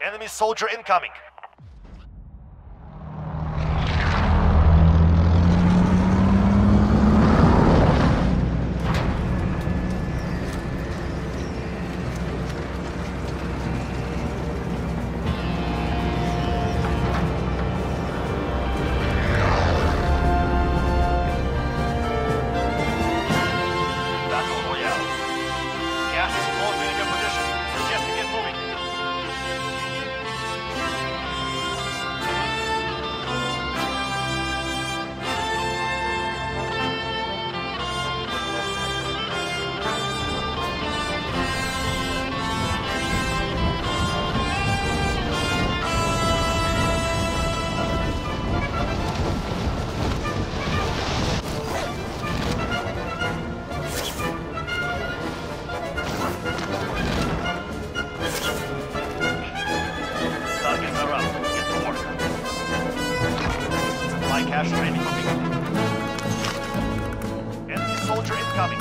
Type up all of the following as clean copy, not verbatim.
Enemy soldier incoming. Cash ready for me. Enemy soldier incoming.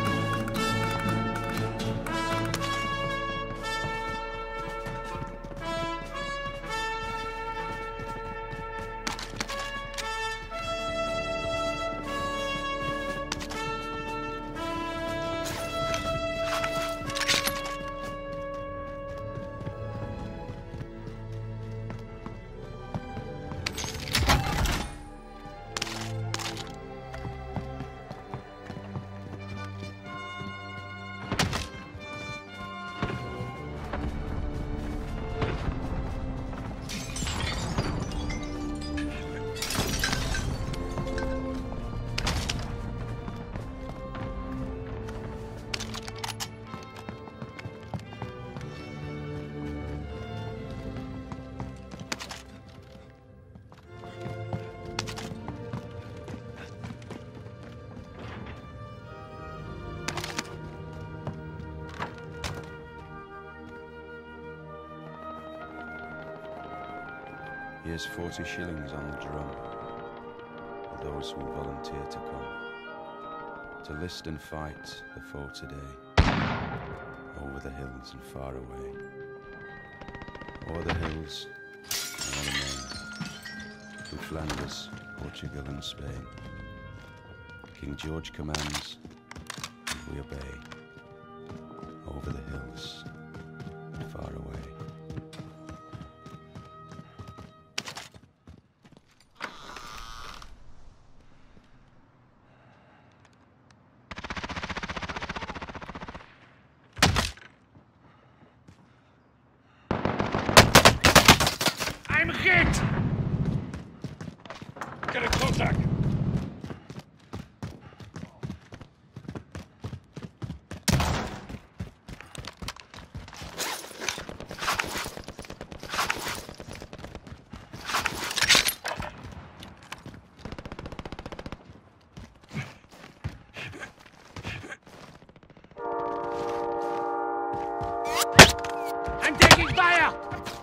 Here's 40 shillings on the drum for those who volunteer to come, to list and fight the foe today, over the hills and far away. O'er the hills and on the main, through Flanders, Portugal and Spain. King George commands, and we obey, over the hills and far away. I'm hit! Get a contact! I'm taking fire!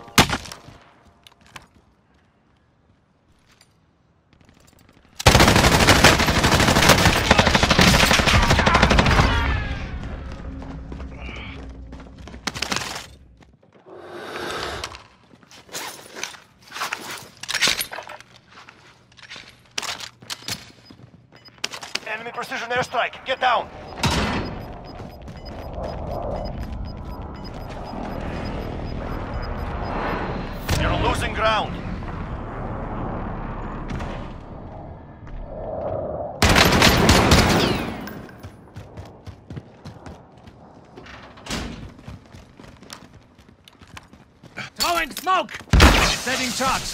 Enemy precision airstrike. Get down. You're losing ground. Throwing smoke! Setting shots!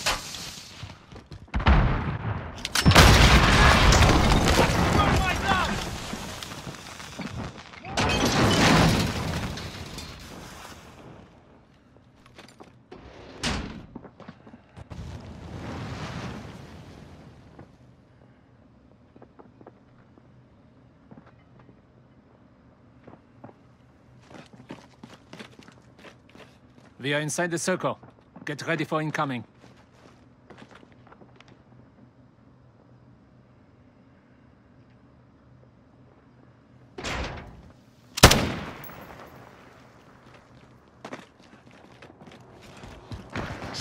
We are inside the circle. Get ready for incoming.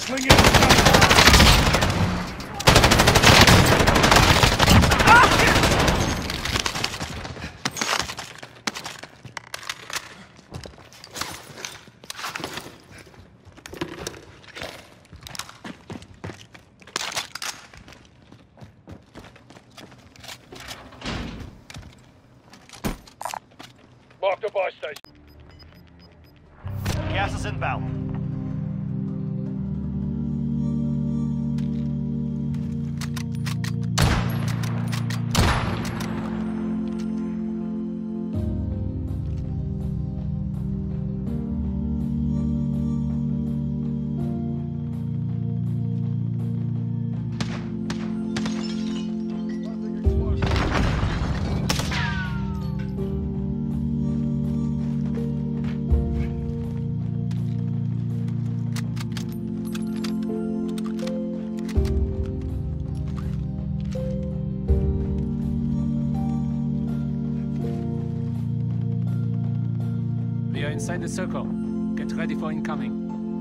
Mark the buy station. Gas is inbound. We are inside the circle. Get ready for incoming.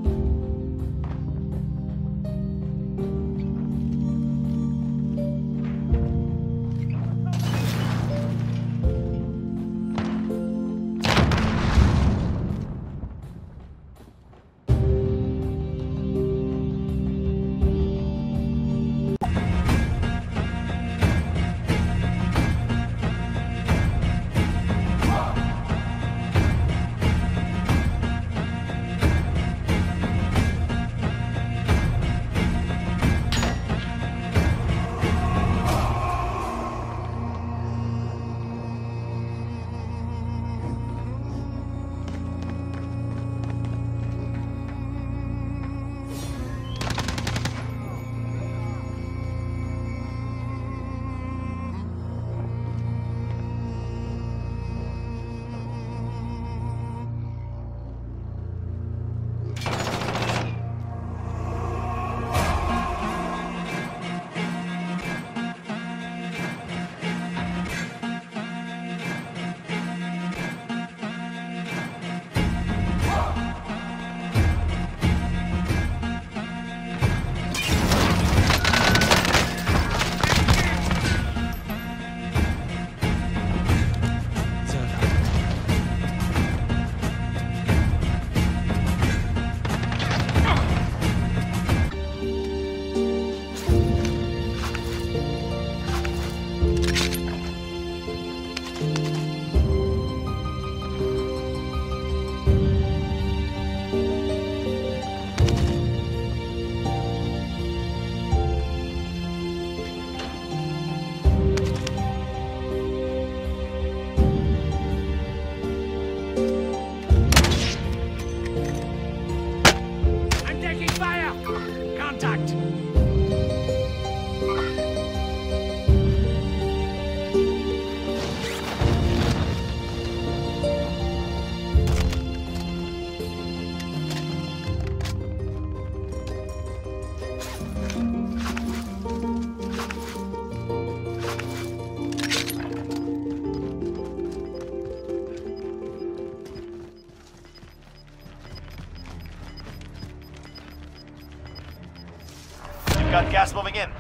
Got gas moving in.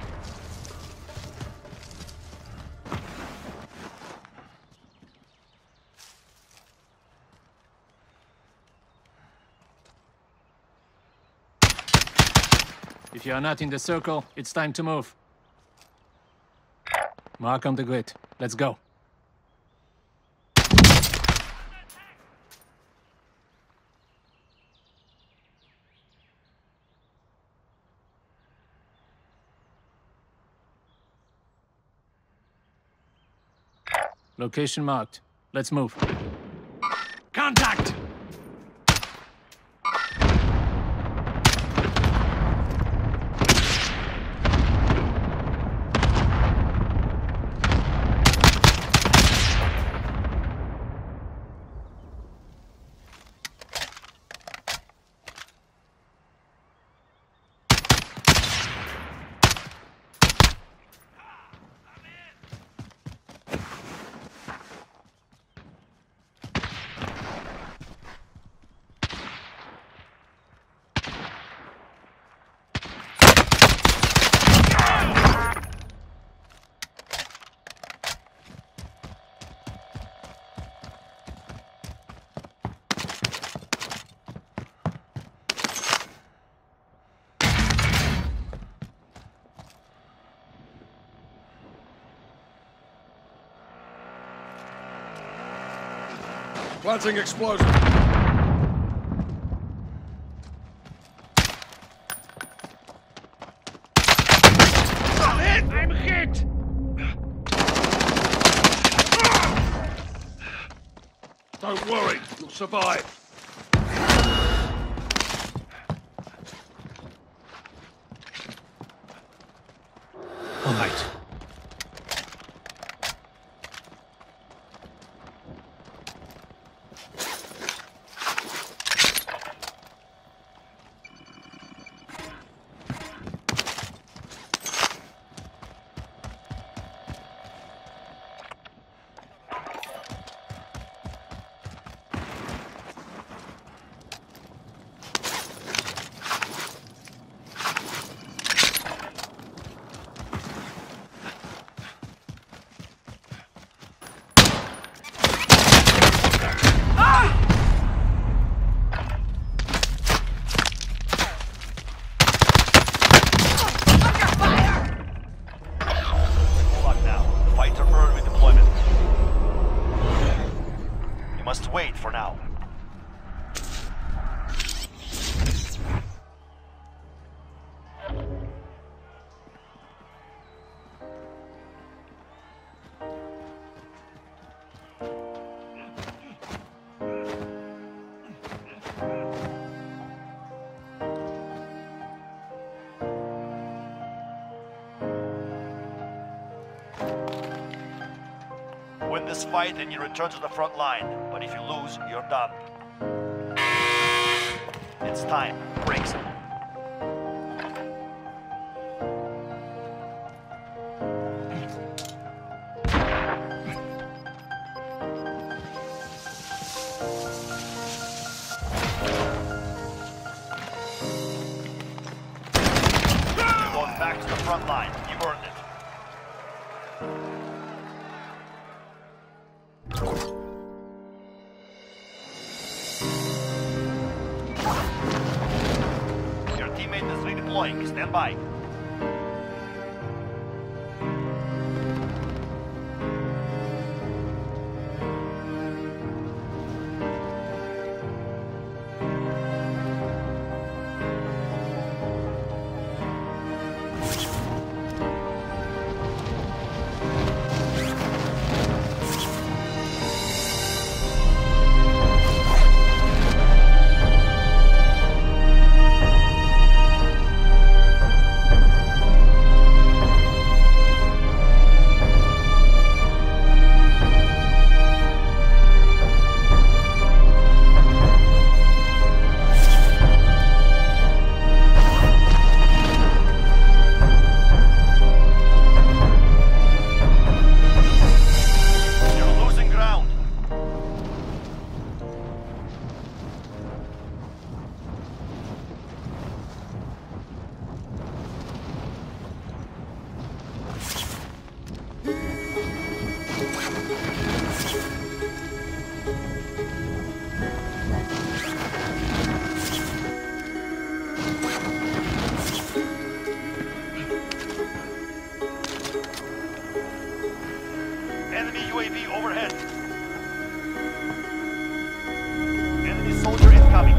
If you are not in the circle, it's time to move. Mark on the grid. Let's go. Location marked. Let's move. Contact! Planting explosive. I'm hit! Don't worry, you'll survive. All right. Wait for now. Win this fight and you return to the front line, but if you lose, you're done. It's time. Brakes. You're going back to the front line. You've earned it. Your teammate is redeploying. Stand by. Enemy UAV overhead. Enemy soldier incoming.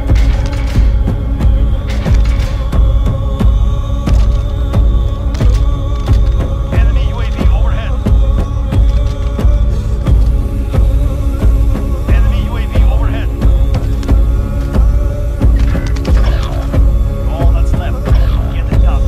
Enemy UAV overhead. Enemy UAV overhead. All that's left. Get it done.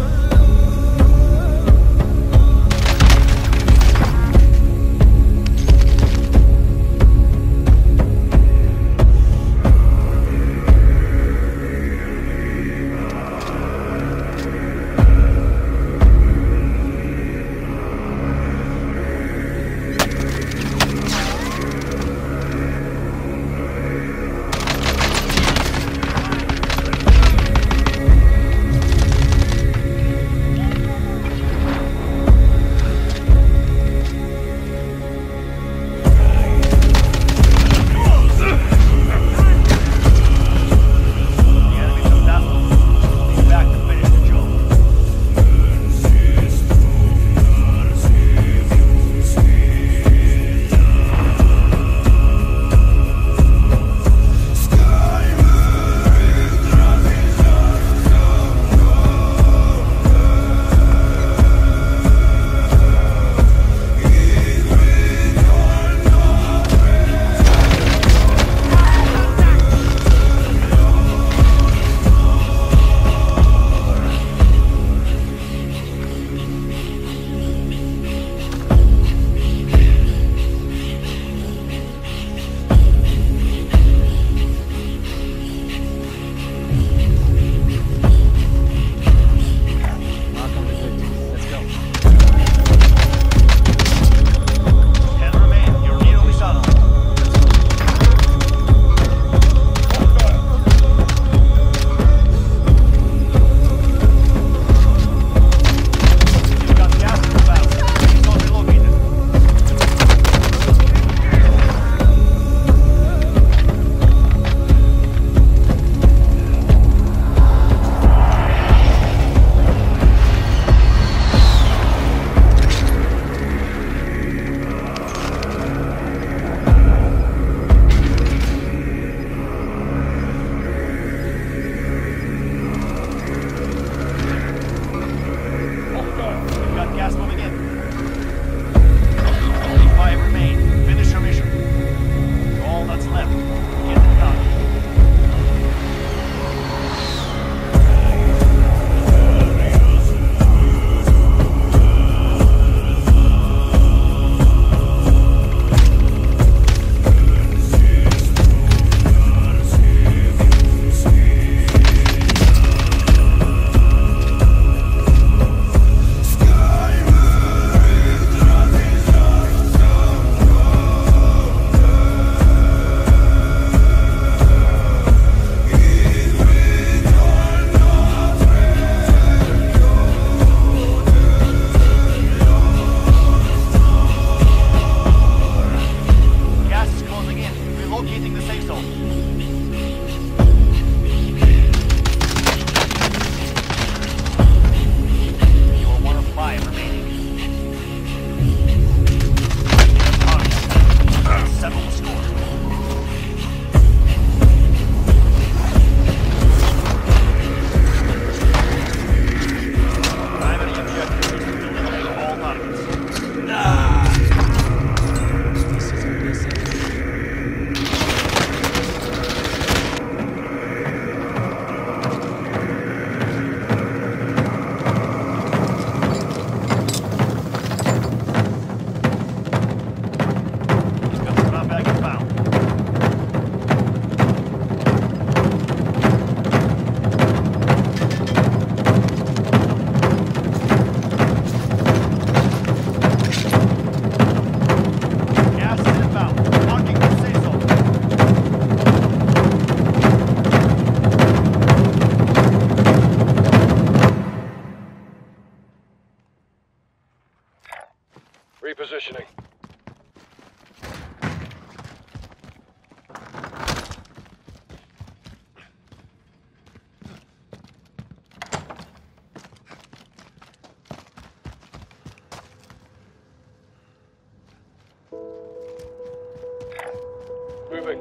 Moving.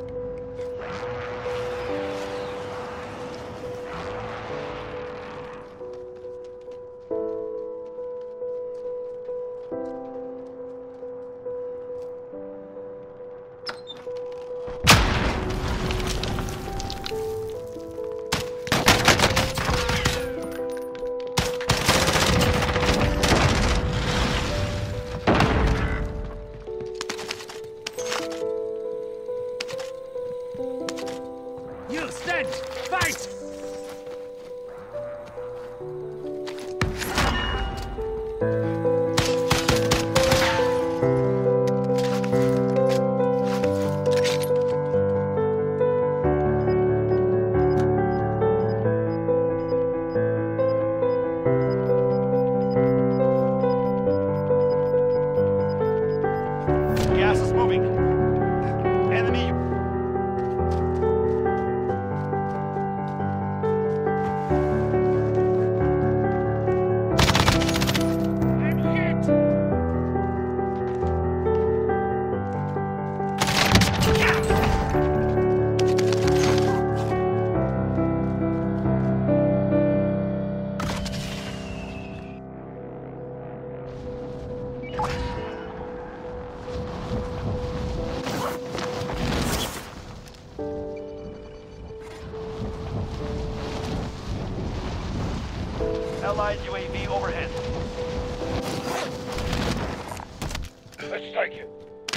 You stand! Fight! Gas is moving. Enemy. I'm hit! Allied UAV overhead. Let's take it.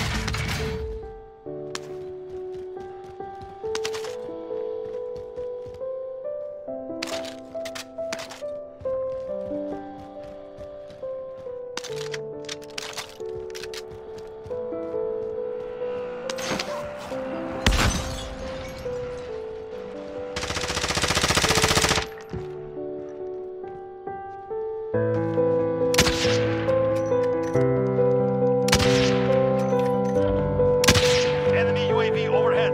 Enemy UAV overhead.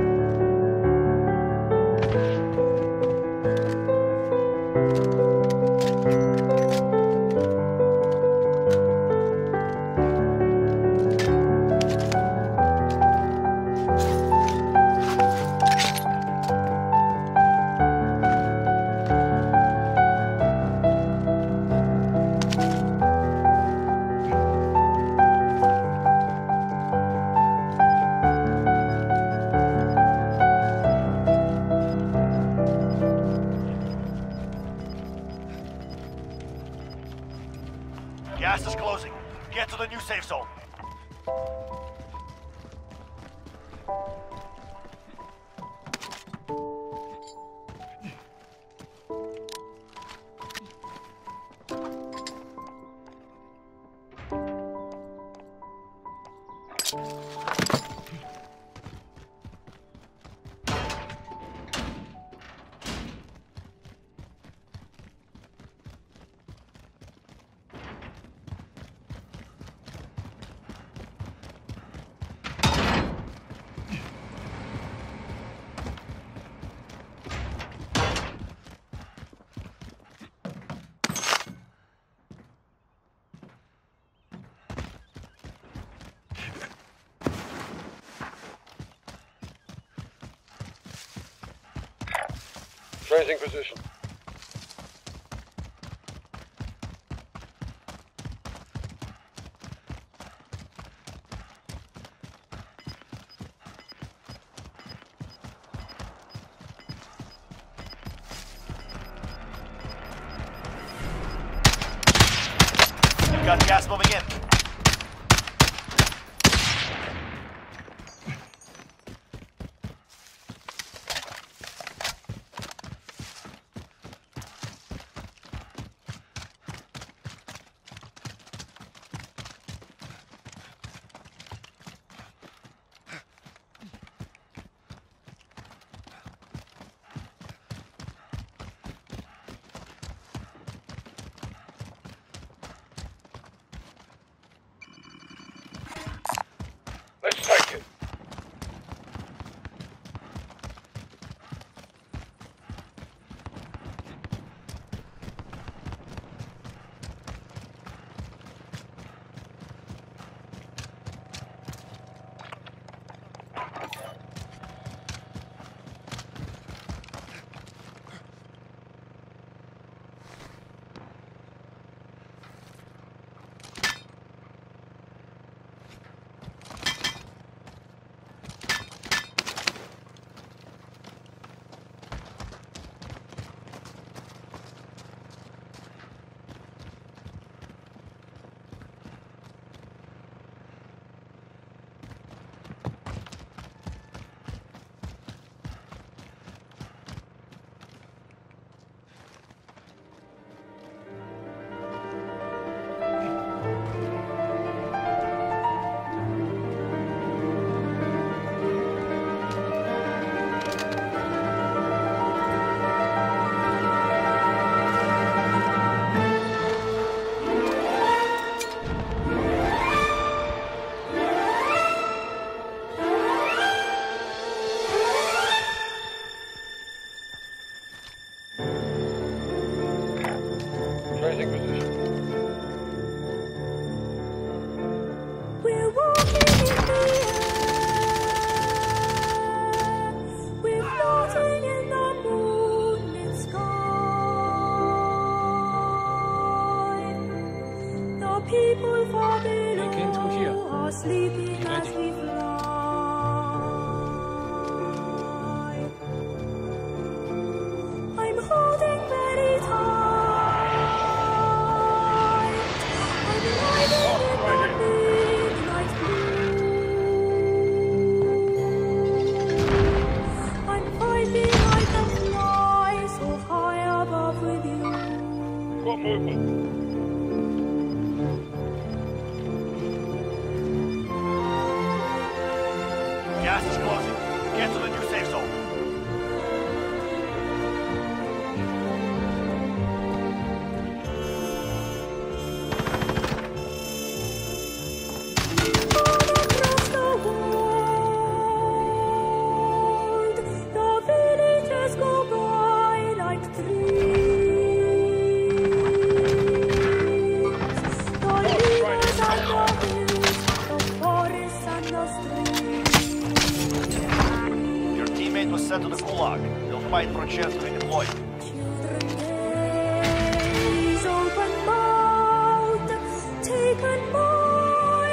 Gas is closing. Get to the new safe zone. Changing position. You've got gas moving in. Gas is closing. Get to the new safe zone. Across the world, the villages go by like dreams. The rivers and the hills, the forests and the streams. Your teammate was sent to the gulag. They'll fight for a chance to redeploy. Children gaze open mouthed, taken by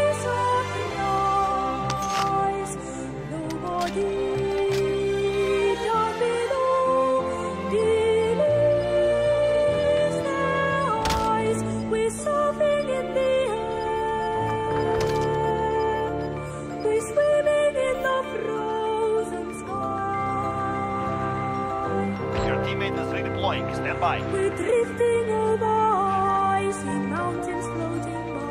surprise. Nobody down below believes their eyes. We're surfing in the air, we're swimming in the frozen sky. Your teammate is redeploying. Stand by. We're drifting over icy mountains floating by.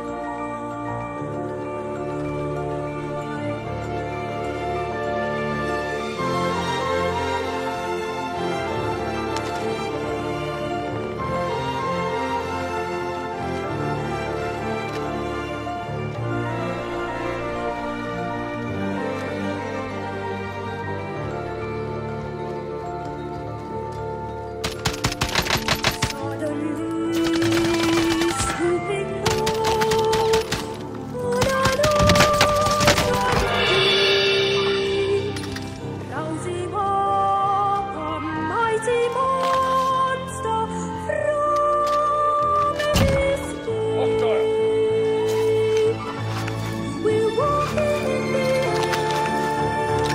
Suddenly, swooping low, on an ocean deep, rousing up a mighty monster from his Hostile. deep. We're walking in the air,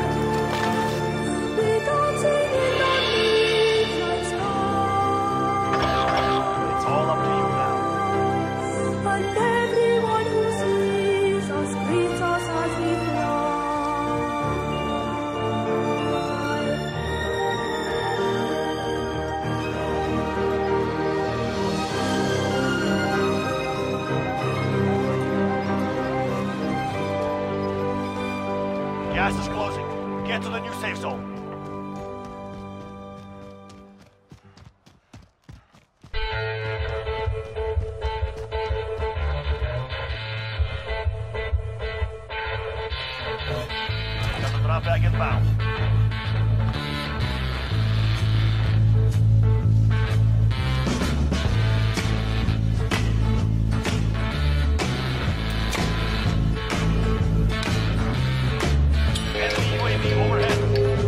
we're dancing in the midnight sky. It's all up to you now. And everyone who sees us greets us as we fly. Gas is closing. Get to the new safe zone. Got the drop bag inbound. Enemy UAV overhead.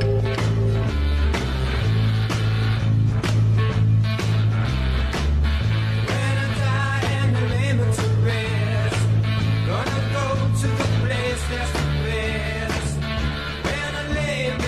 When I die and remember to rest, gonna go to the place that's the best. When I lay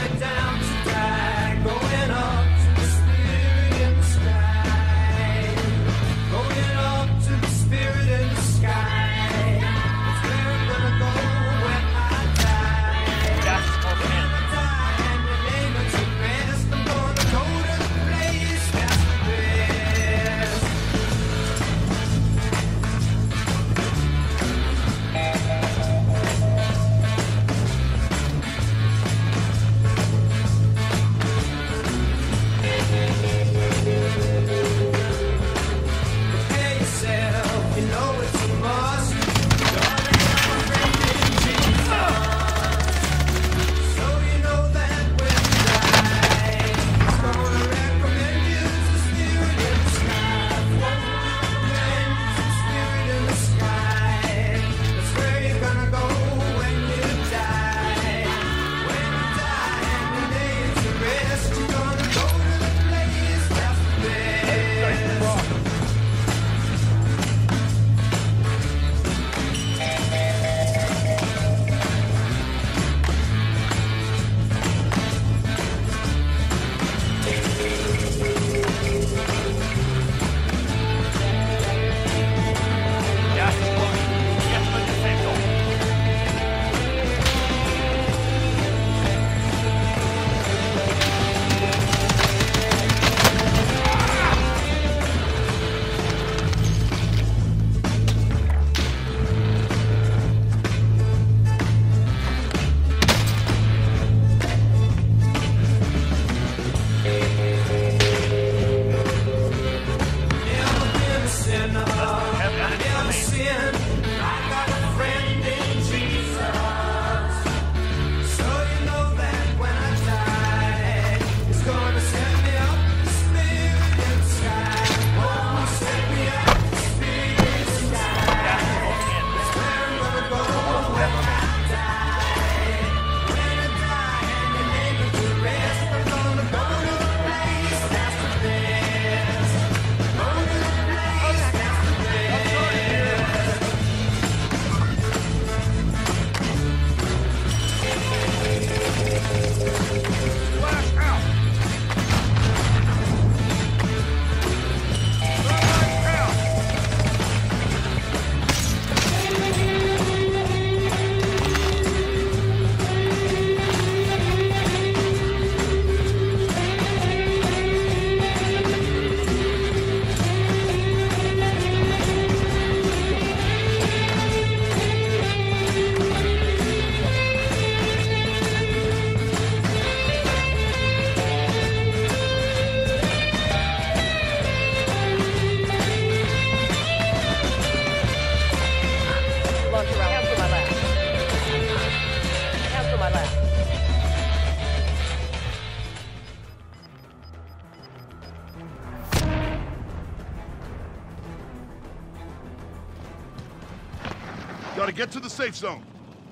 Gotta get to the safe zone.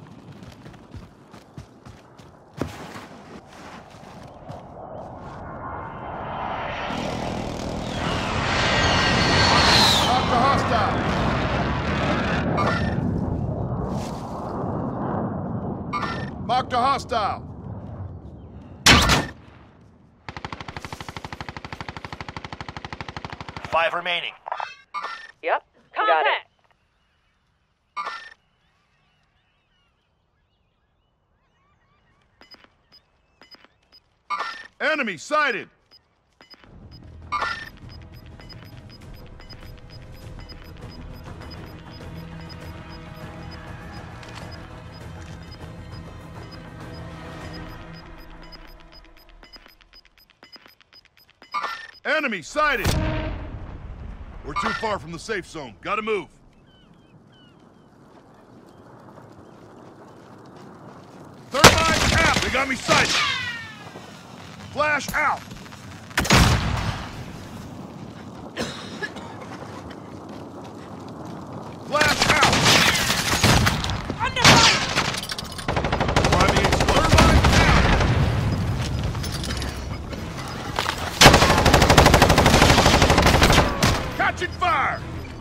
Knock the hostile. Marked a hostile. 5 remaining. Yep. Got it. Enemy sighted. Enemy sighted. We're too far from the safe zone. Gotta move. Third line out. They got me sighted. Flash out. Flash out. Under fire! Priming explosive. Third line out. Catching fire.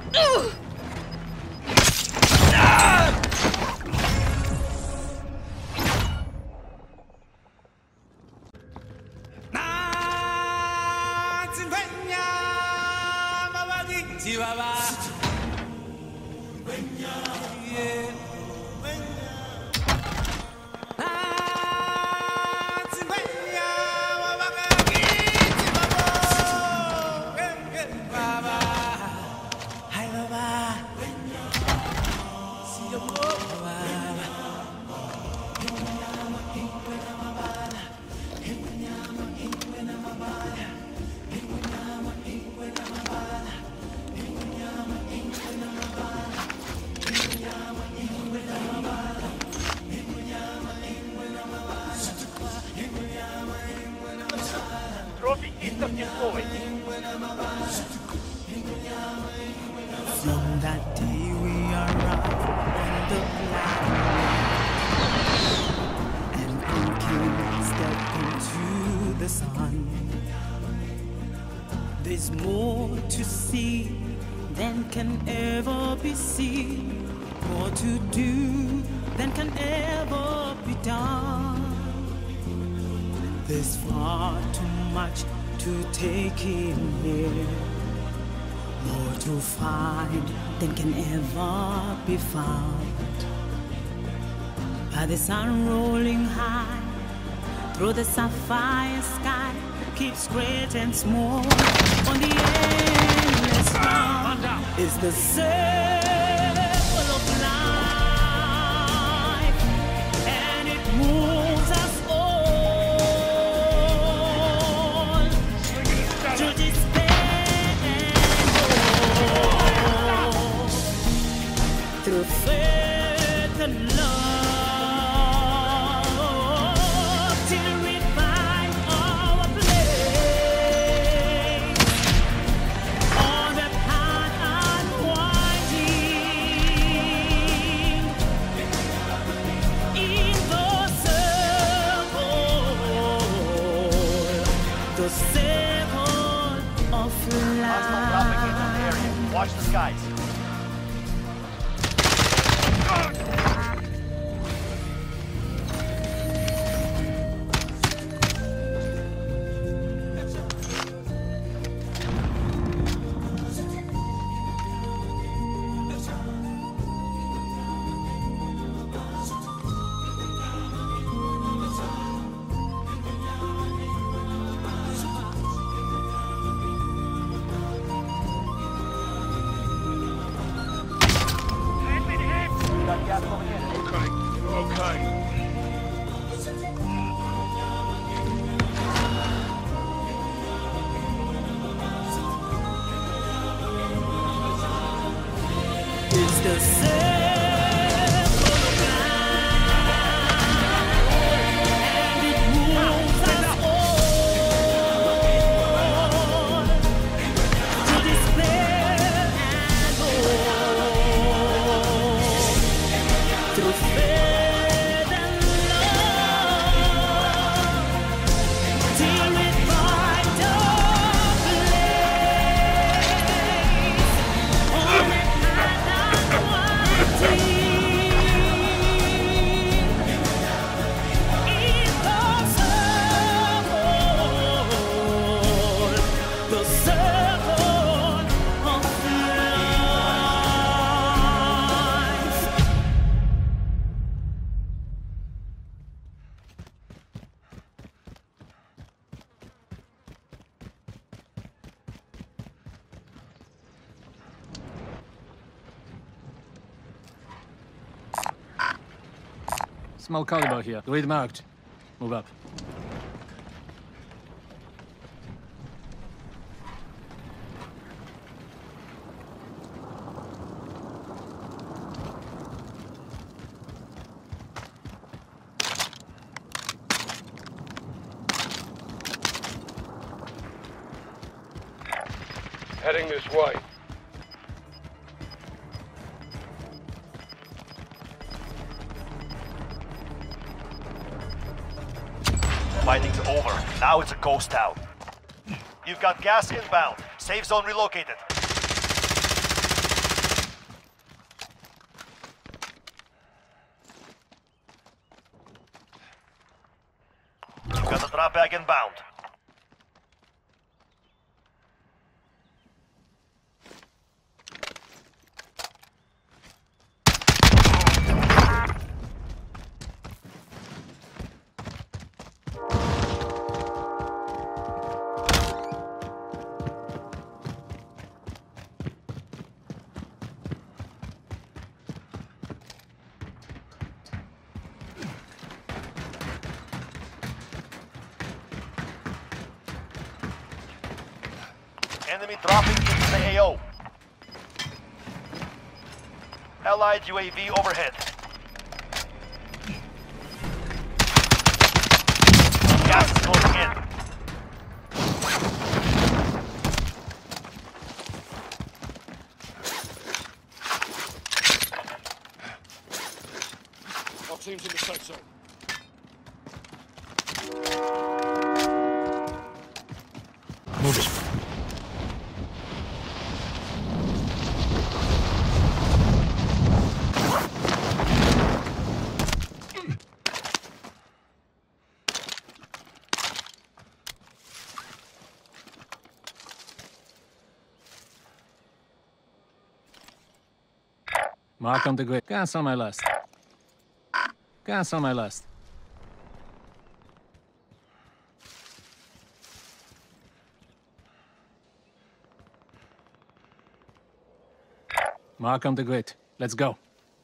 Trophy system deployed. From that day we arrived on the planet, and thinking step into the sun. There's more to see than can ever be seen, more to do than can ever be done. There's far too much to take in here, more to find than can ever be found. By the sun rolling high through the sapphire sky, keeps great and small on the endless round. Is the circle of life, and it moves us all through despair and hope, through faith and love, till we find our place on the path unwinding in the circle of Hostile dropping into the area. life. Watch the skies. Got gas moving in. Okay. It's the circle of life, and it moves us all to despair and hope, Small caliber here. Grid marked. Move up. Heading this way. Fighting's over. Now it's a ghost town. You've got gas inbound. Safe zone relocated. You've got a drop bag inbound. Enemy dropping into the AO. Allied UAV overhead. Gas is closing in. All teams in the safe zone. Move it. Mark on the grid. Gas on my last. Gas on my last. Mark on the grid. Let's go.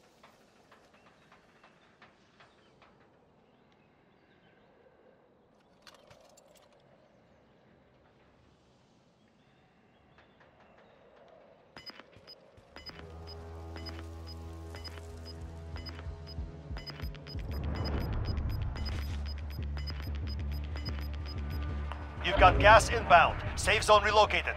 You've got gas inbound. Safe zone relocated.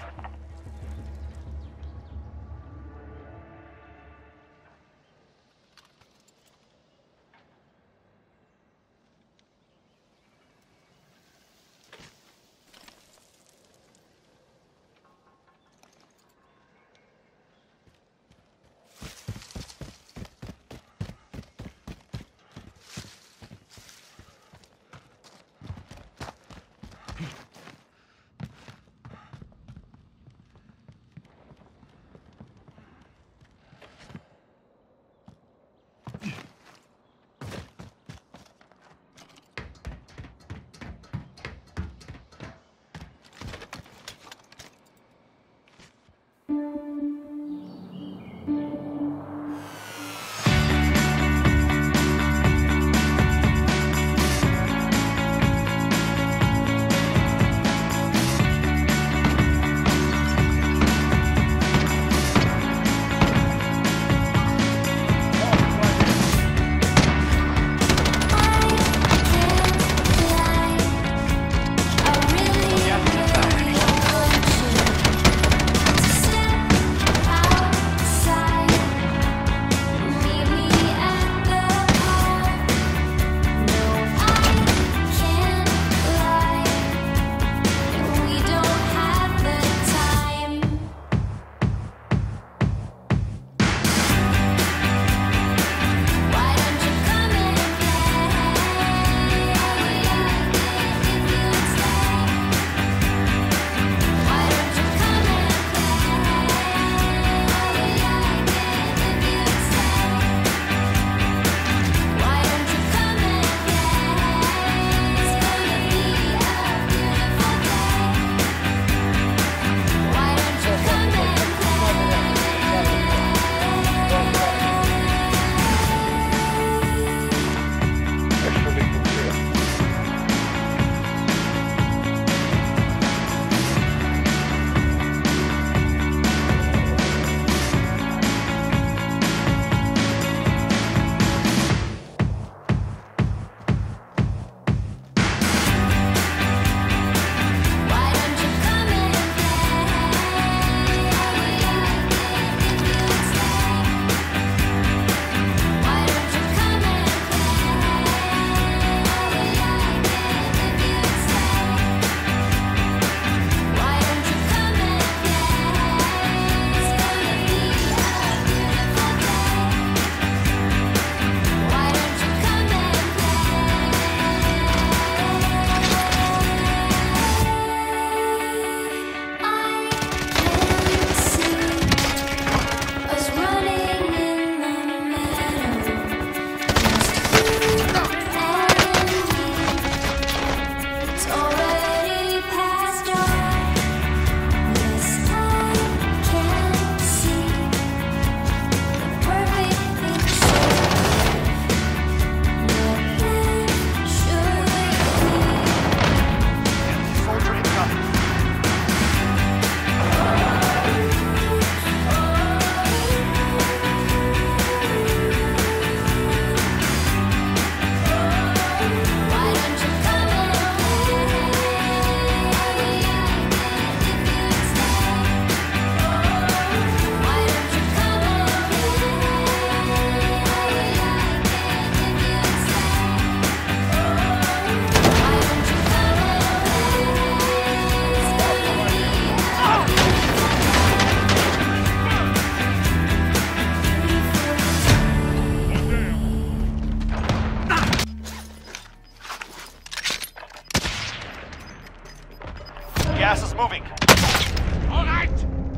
Gas is moving. All right!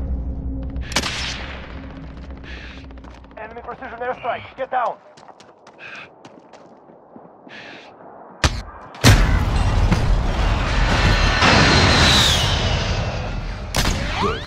Enemy precision airstrike. Get down. Good.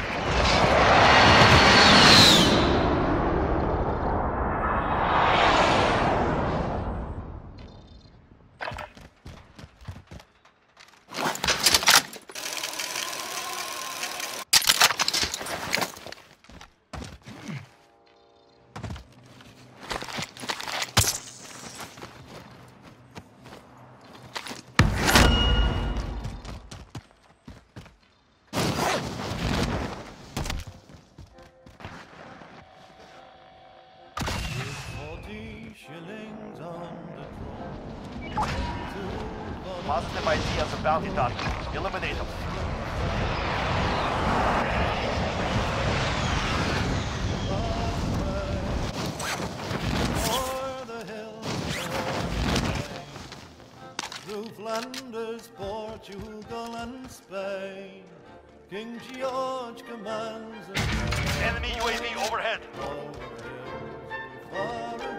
Positive ID as a bounty target. Eliminate them. Through Flanders, Portugal and Spain, King George commands. Enemy UAV overhead. Far